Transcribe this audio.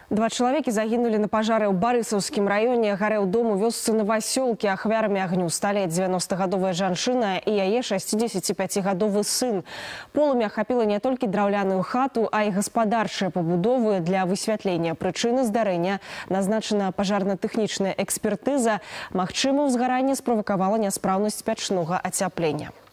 Два чалавекі загінулі на пажары ў Барысаўскім раёне. Гарэў дом у вёсцы Новасёлкі. Ахвярамі агню сталі 90-гадовая жанчына і яе 65-гадовы сын. Полымя ахапіла не толькі драўляную хату, а і гаспадарчыя пабудовы. Для высвятлення прычыны здарэння назначана пажарна-тэхнічная экспертыза. Магчыма, узгаранне справакавала няспраўнасць печнога ацяплення.